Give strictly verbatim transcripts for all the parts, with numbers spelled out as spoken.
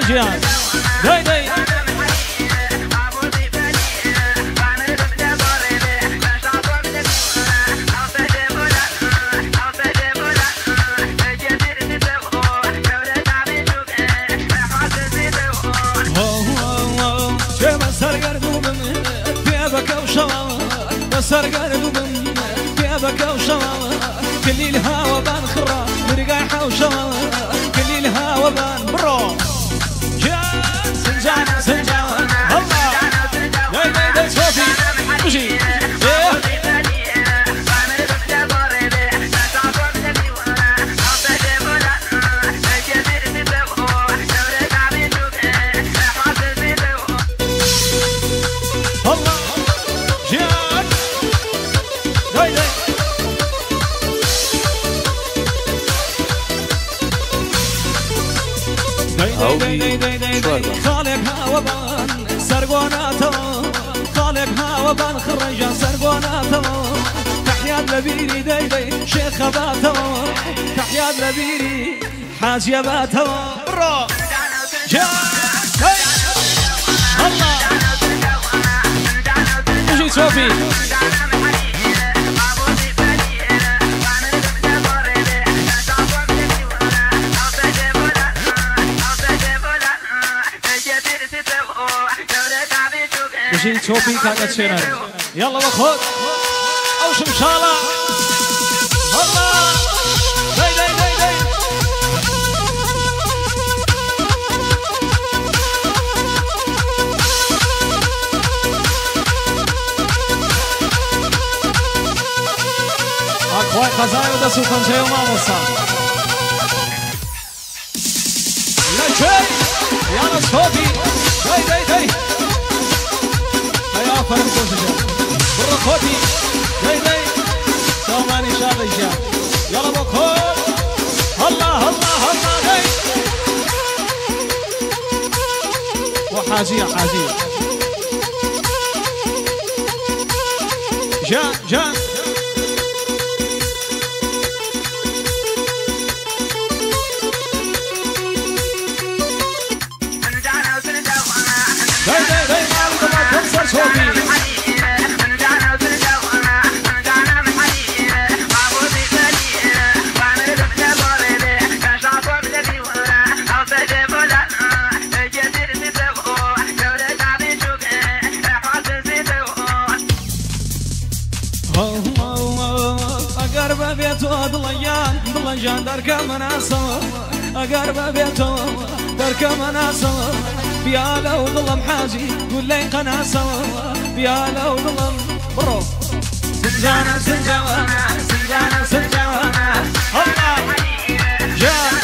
جيان داي داي سر قلبهم بيبك وشوال كل الهوى بان خرا مرقاحة وشوال كل الهوى بان برو جان سنجان سنجان الله داي داي داي صوفي وشي خالق هوا بان سرقونا تمام خالق هوا بان خرجان سرقونا تمام تحيا لبيري داي داي شيخ باتمام تحيا لبيري حاجة باتمام برو جاي الله وجي صوفي وجي صوفي كانت شنر يلا بخد او شمشالة الله داي داي داي داي اكواي خزاي ودسو خمسة يوم اموصا لا شيء يلا صوفي داي داي داي يا فرق توسجا بالرخوتي داي داي سوماني شاب الجاب يلا بخود الله الله الله داي وحاجية حاجية جا جا داي داي داي صوفي أقرب بيته ضليان ضليان درك مناصر أقرب بيته درك مناصر بيالا وظلم حاجي قول لي قناصر بيالا وظلم برو سنجانا سنجانا سنجانا سنجانا الله جا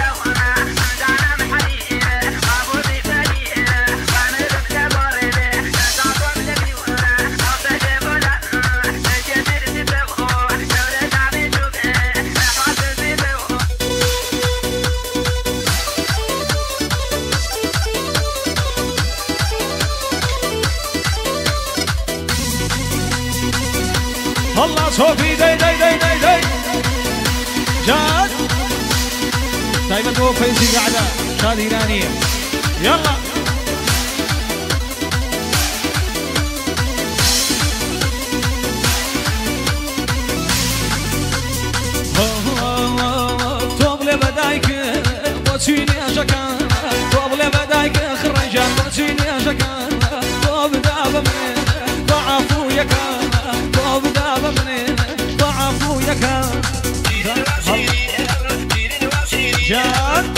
الله صوفي داي داي داي داي داي جاد دايما هو فايزي قاعدة شادي إيرانية يلا توب لي بدايك وتشيني أشكان توب لي بدايك خرجان وتشيني أشكان توب دابا من ضعفو يكان توب دابا من ضعفو يكان جان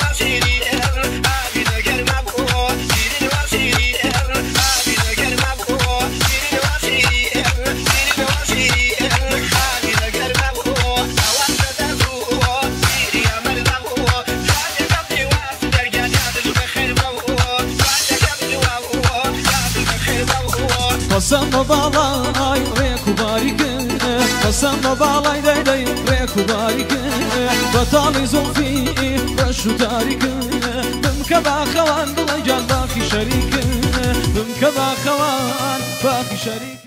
قسم بالاي ريك وبارك قسم بالاي داي داي ريك وبارك بطالي زلفي رشو تارك بمكبا خوان ضل جال باقي شريك بمكبا خوان باقي شريك